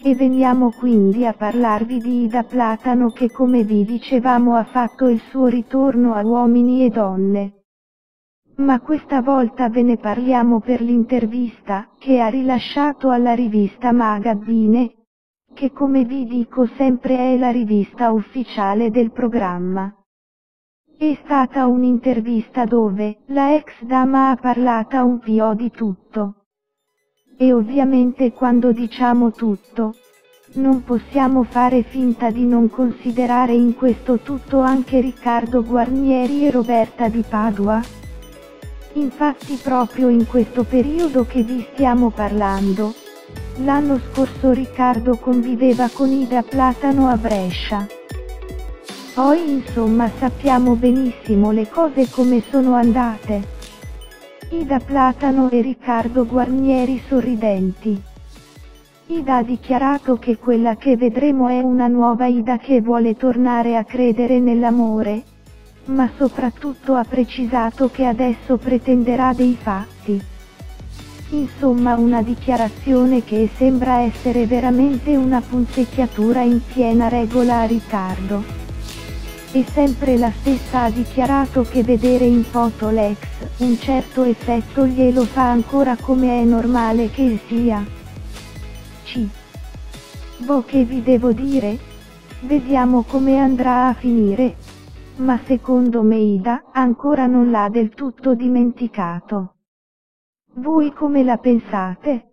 E veniamo quindi a parlarvi di Ida Platano che, come vi dicevamo, ha fatto il suo ritorno a Uomini e Donne. Ma questa volta ve ne parliamo per l'intervista che ha rilasciato alla rivista Magazine, che, come vi dico sempre, è la rivista ufficiale del programma. È stata un'intervista dove la ex dama ha parlato un po' di tutto. E ovviamente quando diciamo tutto, non possiamo fare finta di non considerare in questo tutto anche Riccardo Guarnieri e Roberta Di Padua. Infatti proprio in questo periodo che vi stiamo parlando, l'anno scorso Riccardo conviveva con Ida Platano a Brescia. Poi insomma sappiamo benissimo le cose come sono andate. Ida Platano e Riccardo Guarnieri sorridenti. Ida ha dichiarato che quella che vedremo è una nuova Ida che vuole tornare a credere nell'amore, ma soprattutto ha precisato che adesso pretenderà dei fatti. Insomma una dichiarazione che sembra essere veramente una punzecchiatura in piena regola a Riccardo. E sempre la stessa ha dichiarato che vedere in foto l'ex, un certo effetto glielo fa ancora come è normale che sia. Boh, che vi devo dire? Vediamo come andrà a finire. Ma secondo me Ida ancora non l'ha del tutto dimenticato. Voi come la pensate?